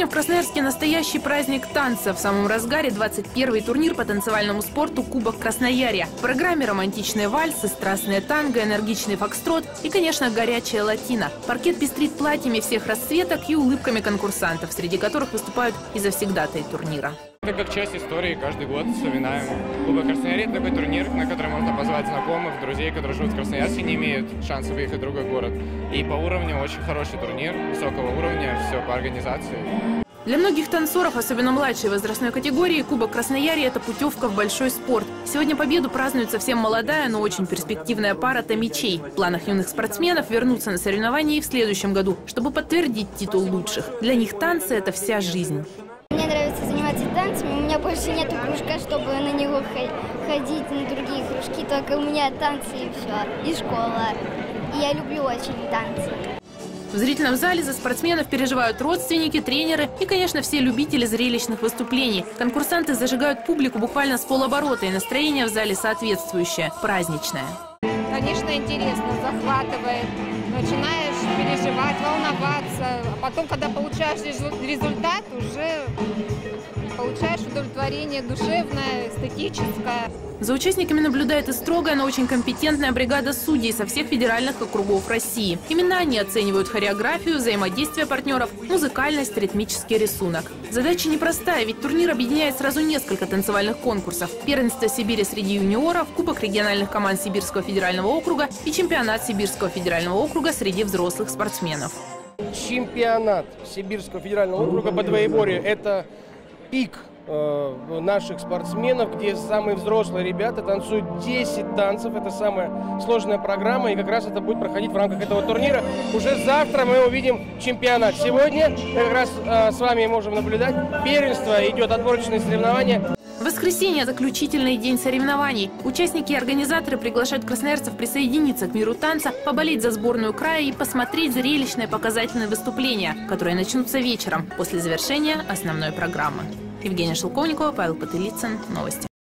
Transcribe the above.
Сегодня в Красноярске настоящий праздник танца. В самом разгаре 21-й турнир по танцевальному спорту «Кубок Красноярья». В программе романтичные вальсы, страстные танго, энергичный фокстрот и, конечно, горячая латина. Паркет пестрит платьями всех расцветок и улыбками конкурсантов, среди которых выступают и завсегдатаи турнира. Это как часть истории, каждый год вспоминаем. Кубок Красноярья – это такой турнир, на который можно позвать знакомых, друзей, которые живут в Красноярске, не имеют шанса выехать в другой город. И по уровню очень хороший турнир, высокого уровня, все по организации. Для многих танцоров, особенно младшей возрастной категории, Кубок Красноярья – это путевка в большой спорт. Сегодня победу празднует совсем молодая, но очень перспективная пара томичей. В планах юных спортсменов вернуться на соревнования и в следующем году, чтобы подтвердить титул лучших. Для них танцы – это вся жизнь. Мне нравится заниматься танцами, у меня больше нет кружка, чтобы на него ходить, на другие кружки, только у меня танцы и все, и школа. И я люблю очень танцы. В зрительном зале за спортсменов переживают родственники, тренеры и, конечно, все любители зрелищных выступлений. Конкурсанты зажигают публику буквально с полоборота, и настроение в зале соответствующее, праздничное. Конечно, интересно, захватывает. Начинаешь переживать, волноваться, а потом, когда получаешь результат, уже получаешь удовлетворение душевное, эстетическое. За участниками наблюдает и строгая, но очень компетентная бригада судей со всех федеральных округов России. Именно они оценивают хореографию, взаимодействие партнеров, музыкальность, ритмический рисунок. Задача непростая, ведь турнир объединяет сразу несколько танцевальных конкурсов. Первенство Сибири среди юниоров, Кубок региональных команд Сибирского федерального округа и чемпионат Сибирского федерального округа среди взрослых спортсменов. Чемпионат Сибирского федерального округа по двоеборью – это пик наших спортсменов, где самые взрослые ребята танцуют 10 танцев. Это самая сложная программа, и как раз это будет проходить в рамках этого турнира. Уже завтра мы увидим чемпионат. Сегодня как раз с вами можем наблюдать первенство, идет отборочные соревнования. В воскресенье – заключительный день соревнований. Участники и организаторы приглашают красноярцев присоединиться к миру танца, поболеть за сборную края и посмотреть зрелищные показательные выступления, которые начнутся вечером после завершения основной программы. Евгения Шелковникова, Павел Потылицын. Новости.